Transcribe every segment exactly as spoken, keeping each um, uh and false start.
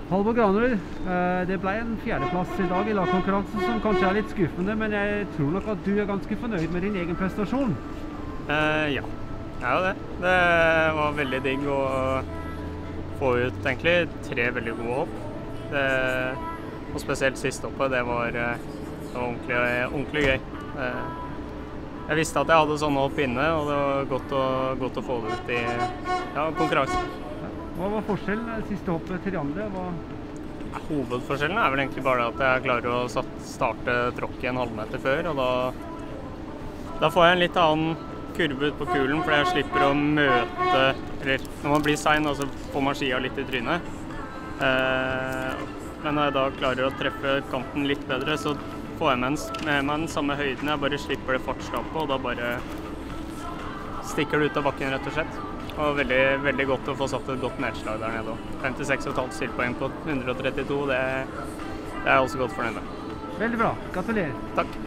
Halvor Granerud, det ble en fjerdeplass i dag i lagkonkurransen som kanskje er litt skuffende, men jeg tror nok at du er ganske fornøyd med din egen prestasjon. Eh, ja, jeg er jo det. Det var veldig digg å få ut egentlig tre veldig gode hopp. Det, og spesielt siste hoppet, det var, det var ordentlig, ordentlig gøy. Jeg visste at jeg hadde sånne hopp inne, og det var godt å, godt å få det ut i ja, konkurransen. Hva var forskjellen siste hoppet til de andre? Hva... Hovedforskjellen er vel egentlig bare at jeg klarer å starte tråkket en halvmeter før, og da, da får jeg en litt annen kurve ut på kulen, fordi jeg slipper å møte, eller når man blir sein, så får man skia litt i trynet. Eh, men når jeg da klarer å treffe kanten litt bedre, så får jeg med, med meg den samme høyden, jeg bare slipper det fartskapet, og da bare stikker det ut av bakken rett og slett. Og veldig, veldig godt å få satt et godt nedslag der nede også. femtiseks komma fem stillpoeng på hundre og trettito, det, det er jeg også godt fornøyd med. Veldig bra. Gratulerer. Takk.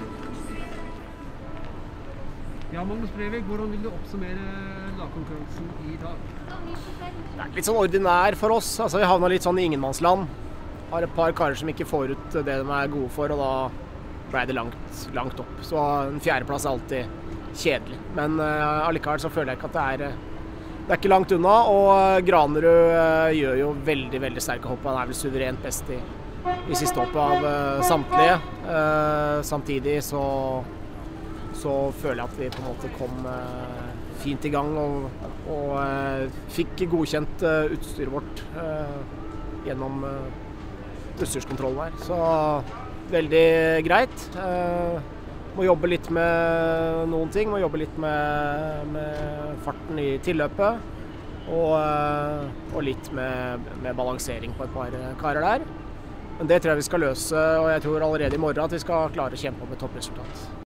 Ja, Magnus Brevik, hvordan vil du oppsummere lagkonkurransen i dag? Det er litt sånn ordinær for oss. Altså, vi havna litt sånn i ingenmannsland. Har et par karer som ikke får ut det de er gode for, og da ble det langt, langt opp. Så en fjerdeplass er alltid kjedelig. Men uh, allikevel så føler jeg ikke at det er Det er ikke langt unna, og Granerud uh, gjør jo veldig, veldig sterke hopp. Han er vel suverent best i, i siste hoppet av uh, samtlige. Uh, samtidig så, så føler jeg at vi på en måte kom uh, fint i gang og, og uh, fikk godkjent uh, utstyret vårt uh, gjennom uh, utstyrskontrollen her. Så veldig greit. Uh, Må jobbe litt med noen ting, må jobbe litt med, med farten i tilløpet, og, og litt med, med balansering på et par karer der. Men det tror jeg vi skal løse, og jeg tror allerede i morgen at vi skal klare å kjempe om et toppresultat.